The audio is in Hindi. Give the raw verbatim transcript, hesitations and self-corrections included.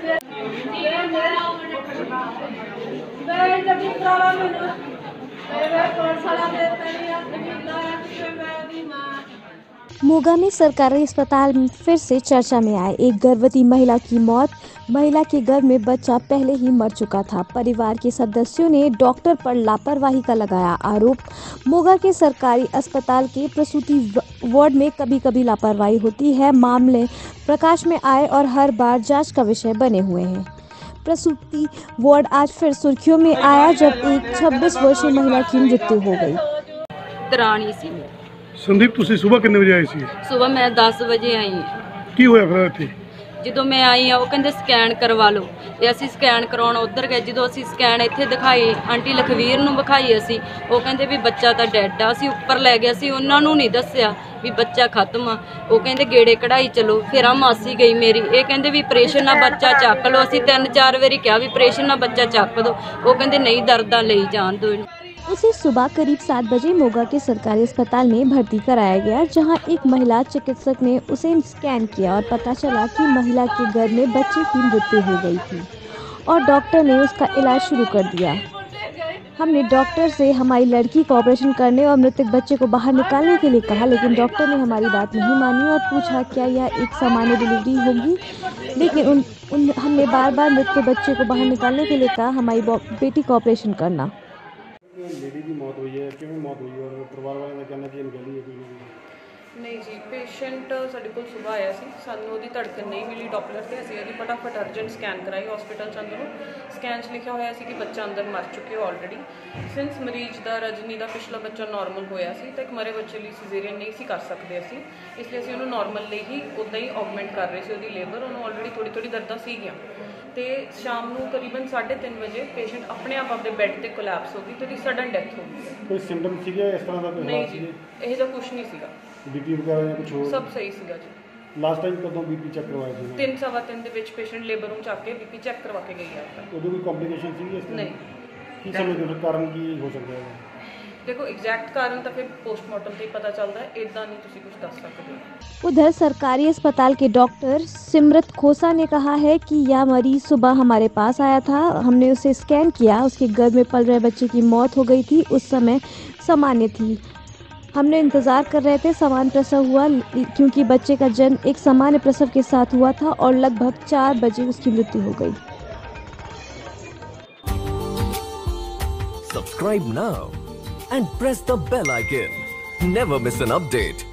मोगा में सरकारी अस्पताल में फिर से चर्चा में आए एक गर्भवती महिला की मौत। महिला के गर्भ में बच्चा पहले ही मर चुका था। परिवार के सदस्यों ने डॉक्टर पर लापरवाही का लगाया आरोप। मोगा के सरकारी अस्पताल के प्रसूति वार्ड में कभी कभी लापरवाही होती है। मामले प्रकाश में आए और हर बार जांच का विषय बने हुए हैं। प्रसूति वार्ड आज फिर सुर्खियों में आया जब एक छब्बीस वर्षीय महिला की मृत्यु हो गई। दरानी सी संदीप, तुसी सुबह कितने बजे आई सी? सुबह मैं दस बजे आई। की होया फिर इत्थे? ਜਦੋਂ मैं आई हाँ वो कहते स्कैन करवा लो ਤੇ ਅਸੀਂ ਸਕੈਨ ਕਰਾਉਣ ਉੱਧਰ ਗਏ। ਜਦੋਂ ਅਸੀਂ ਸਕੈਨ ਇੱਥੇ ਦਿਖਾਈ ਆਂਟੀ ਲਖਵੀਰ ਨੂੰ ਵਿਖਾਈ ਅਸੀਂ, ਉਹ ਕਹਿੰਦੇ ਵੀ ਬੱਚਾ ਤਾਂ ਡੈਡ ਆ। ਅਸੀਂ ਉੱਪਰ ਲੈ ਗਏ, ਅਸੀਂ ਉਹਨਾਂ ਨੂੰ ਨਹੀਂ ਦੱਸਿਆ ਵੀ ਬੱਚਾ ਖਤਮ ਆ। ਉਹ ਕਹਿੰਦੇ ਗੇੜੇ ਕਢਾਈ ਚਲੋ। ਫਿਰ ਆ ਮਾਸੀ ਗਈ ਮੇਰੀ, ਇਹ ਕਹਿੰਦੇ ਵੀ ਆਪਰੇਸ਼ਨ ਨਾਲ ਬੱਚਾ ਚੱਕ ਲਓ। ਅਸੀਂ ਤਿੰਨ ਚਾਰ ਵਾਰੀ ਕਿਹਾ ਵੀ ਆਪਰੇਸ਼ਨ ਨਾਲ ਬੱਚਾ ਚੱਕ ਦੋ, ਉਹ ਕਹਿੰਦੇ ਨਹੀਂ दर्दां ਲਈ जान दो। उसे सुबह करीब सात बजे मोगा के सरकारी अस्पताल में भर्ती कराया गया, जहां एक महिला चिकित्सक ने उसे स्कैन किया और पता चला कि महिला के गर्भ में बच्चे की मृत्यु हो गई थी और डॉक्टर ने उसका इलाज शुरू कर दिया। हमने डॉक्टर से हमारी लड़की का ऑपरेशन करने और मृतक बच्चे को बाहर निकालने के लिए कहा, लेकिन डॉक्टर ने हमारी बात नहीं मानी और पूछा क्या यह एक सामान्य डिलीवरी होगी। लेकिन उन, उन हमने बार बार मृतक बच्चे को बाहर निकालने के लिए कहा हमारी बेटी का ऑपरेशन करना। लेडी की मौत हुई है, किवें मौत हुई है और परिवार वालों का कहना कि अनगहली है कोई नहीं जी। पेशेंट साडे कोल सुबह आया सी, सानू ओहदी धड़कन नहीं मिली डॉपलर ते असीं ओहदी फटाफट अर्जेंट स्कैन कराई हॉस्पिटल च। अंदरों स्कैन च लिखा होया सी कि बच्चा अंदर मर चुके हो ऑलरेडी। सिंस मरीज दा रजनी दा पिछला बच्चा नॉर्मल होया सी तो एक मरे बच्चे लिए सिजेरियन नहीं सी कर सकते असीं, इसलिए असीं उहनूं नॉर्मल लिए ही उदां ही ऑगमेंट कर रहे सी ओहदी लेबर। उहनूं ऑलरेडी थोड़ी थोड़ी दर्दां सीगियां ते शाम नूं करीबन साढ़े तीन बजे पेशेंट अपने आप अपने बैड ते कोलैप्स हो गई तो उसकी सडन डेथ हो गई। कोई सिम्पटम सीगे इस तरह का? नहीं जी, यह जो कुछ नहीं सीगा। बीपी वगैरह या कुछ हो? सब सही सीगा जी। लास्ट टाइम कदों बीपी चेक करवाया सी? तीन सवा तीन दे विच पेशेंट लेबर नूं चक के बीपी चेक करवा के गई है। उदों कोई कॉम्प्लिकेशन सीगी इस तरह? नहीं। की समझदे हो कारण की हो सकता है? देखो एग्जैक्ट कारण तो फिर पोस्टमार्टम से ही पता चलता है, इदा नहीं तुसी कुछ दस सकते। उधर सरकारी अस्पताल के डॉक्टर सिमरत खोसा ने कहा है कि यह मरीज सुबह हमारे पास आया था, हमने उसे स्कैन किया, उसके गर्भ में पल रहे बच्चे की मौत हो गई थी, उस समय सामान्य थी। हमने इंतज़ार कर रहे थे सामान्य प्रसव हुआ, क्योंकि बच्चे का जन्म एक सामान्य प्रसव के साथ हुआ था और लगभग चार बजे उसकी मृत्यु हो गई। Subscribe now and press the bell icon. Never miss an update.